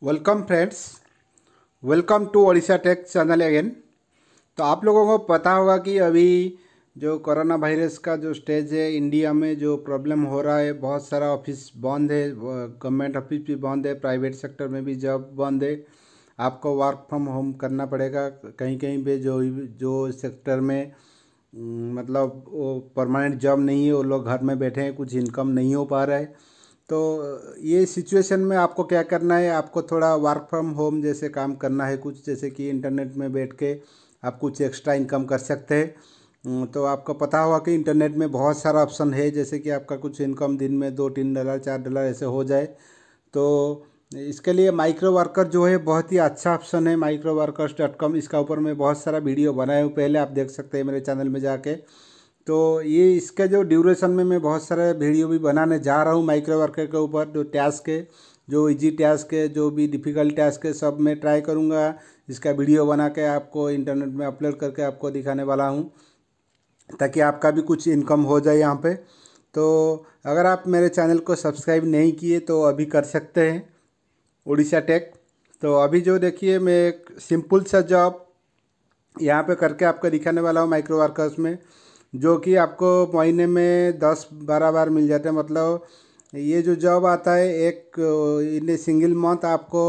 Welcome friends, welcome to Odisha tech channel again. तो आप लोगों को पता होगा कि अभी जो कोरोना वायरस का जो स्टेज है इंडिया में, जो प्रॉब्लम हो रहा है, बहुत सारा ऑफिस बंद है, गवर्नमेंट ऑफिस भी बंद है, प्राइवेट सेक्टर में भी जॉब बंद है। आपको वर्क फ्रॉम होम करना पड़ेगा। कहीं कहीं पे जो जो सेक्टर में मतलब वो परमानेंट जॉब नहीं है, वो लोग घर में बैठे हैं, कुछ इनकम नहीं हो पा रहा है। तो ये सिचुएशन में आपको क्या करना है, आपको थोड़ा वर्क फ्रॉम होम जैसे काम करना है, कुछ जैसे कि इंटरनेट में बैठ के आप कुछ एक्स्ट्रा इनकम कर सकते हैं। तो आपको पता होगा कि इंटरनेट में बहुत सारा ऑप्शन है, जैसे कि आपका कुछ इनकम दिन में $2-3 $4 ऐसे हो जाए। तो इसके लिए माइक्रो वर्कर जो है बहुत ही अच्छा ऑप्शन है, microworkers.com। इसका ऊपर मैं बहुत सारा वीडियो बनाया हूँ, पहले आप देख सकते हैं मेरे चैनल में जाके। तो ये इसका जो ड्यूरेशन में मैं बहुत सारे वीडियो भी बनाने जा रहा हूँ माइक्रो वर्कर के ऊपर। जो टास्क है, जो इजी टास्क है, जो भी डिफ़िकल्ट टास्क है, सब मैं ट्राई करूँगा इसका वीडियो बना के आपको इंटरनेट में अपलोड करके आपको दिखाने वाला हूँ, ताकि आपका भी कुछ इनकम हो जाए यहाँ पे। तो अगर आप मेरे चैनल को सब्सक्राइब नहीं किए तो अभी कर सकते हैं, ओडिशा टेक। तो अभी जो देखिए, मैं एक सिंपल सा जॉब यहाँ पे करके आपको दिखाने वाला हूँ माइक्रो वर्कर्स में, जो कि आपको महीने में 10-12 बार मिल जाता है। मतलब ये जो जॉब आता है, एक इन ए सिंगल मंथ आपको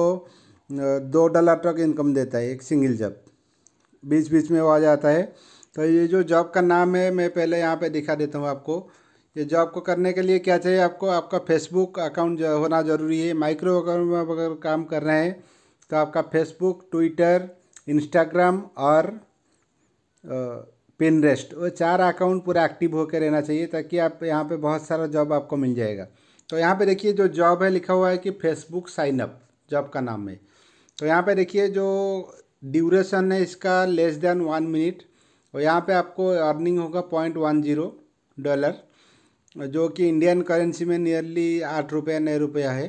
$2 तक इनकम देता है, एक सिंगल जॉब। बीच बीच में वो आ जाता है। तो ये जो जॉब का नाम है, मैं पहले यहाँ पे दिखा देता हूँ आपको। ये जॉब को करने के लिए क्या चाहिए आपको, आपका फेसबुक अकाउंट होना ज़रूरी है। माइक्रो अकाउंट में अगर काम कर रहे हैं तो आपका फेसबुक, ट्विटर, इंस्टाग्राम और पिनरेस्ट, वो 4 अकाउंट पूरा एक्टिव होकर रहना चाहिए, ताकि आप यहाँ पे बहुत सारा जॉब आपको मिल जाएगा। तो यहाँ पे देखिए जो जॉब है, लिखा हुआ है कि फेसबुक साइन अप, जॉब का नाम है। तो यहाँ पे देखिए जो ड्यूरेशन है इसका <1 मिनट, और यहाँ पे आपको अर्निंग होगा $0.10, जो कि इंडियन करेंसी में नियरली 8 रुपया 9 रुपया है।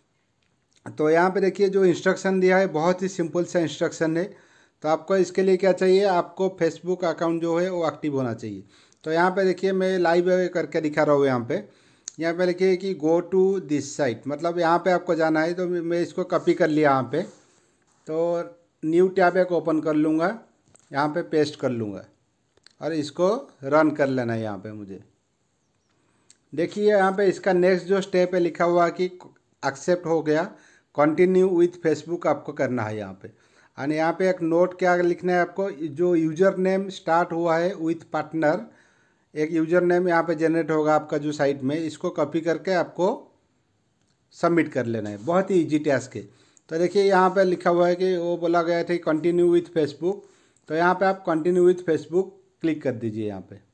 तो यहाँ पे देखिए जो इंस्ट्रक्शन दिया है, बहुत ही सिंपल सा इंस्ट्रक्शन है। तो आपको इसके लिए क्या चाहिए, आपको फेसबुक अकाउंट जो है वो एक्टिव होना चाहिए। तो यहाँ पे देखिए मैं लाइव करके दिखा रहा हूँ। यहाँ पे लिखिए कि गो टू दिस साइट, मतलब यहाँ पे आपको जाना है। तो मैं इसको कॉपी कर लिया यहाँ पे, तो न्यू टैब एक ओपन कर लूँगा, यहाँ पे पेस्ट कर लूँगा और इसको रन कर लेना है। यहाँ पे मुझे देखिए, यहाँ पे इसका नेक्स्ट जो स्टेप है लिखा हुआ कि एक्सेप्ट हो गया, कंटिन्यू विथ फेसबुक आपको करना है यहाँ पे। और यहाँ पे एक नोट क्या लिखना है आपको, जो यूज़र नेम स्टार्ट हुआ है विथ पार्टनर, एक यूज़र नेम यहाँ पे जनरेट होगा आपका जो साइट में, इसको कॉपी करके आपको सबमिट कर लेना है। बहुत ही इजी टास्क है। तो देखिए यहाँ पे लिखा हुआ है कि वो बोला गया था कंटिन्यू विथ फेसबुक। तो यहाँ पे आप कंटिन्यू विथ फेसबुक क्लिक कर दीजिए। यहाँ पे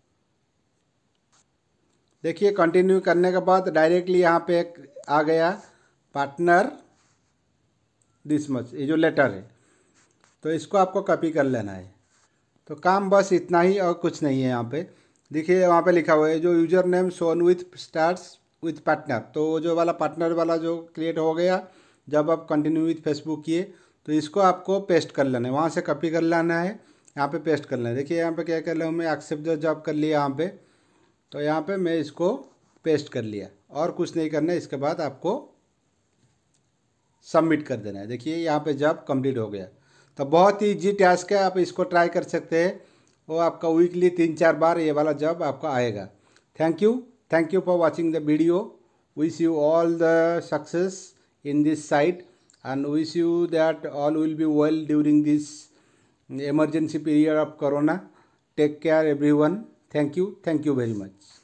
देखिए कंटिन्यू करने के बाद डायरेक्टली यहाँ पे एक आ गया पार्टनर दिस मच, ये जो लेटर है, तो इसको आपको कॉपी कर लेना है। तो काम बस इतना ही और कुछ नहीं है। यहाँ पे देखिए वहाँ पे लिखा हुआ है जो यूज़र नेम सोन विथ स्टार्ट्स विथ पार्टनर, तो जो वाला पार्टनर वाला जो क्रिएट हो गया जब आप कंटिन्यू विथ फेसबुक किए, तो इसको आपको पेस्ट कर लेना है, वहाँ से कॉपी कर लेना है, यहाँ पे पेस्ट कर लेना है। देखिए यहाँ पे क्या कर रहा हूँ मैं, एक्सेप्ट द जॉब कर लिया यहाँ पे। तो यहाँ पे मैं इसको पेस्ट कर लिया, और कुछ नहीं करना है। इसके बाद आपको सबमिट कर देना है। देखिए यहाँ पे जॉब कंप्लीट हो गया। तो बहुत ही ईजी टास्क है, आप इसको ट्राई कर सकते हैं। वो आपका वीकली 3-4 बार ये वाला जॉब आपका आएगा। Thank you for watching the video. Wish you all the success in this site, and wish you that all will be well during this emergency period of corona. Take care everyone. Thank you very much.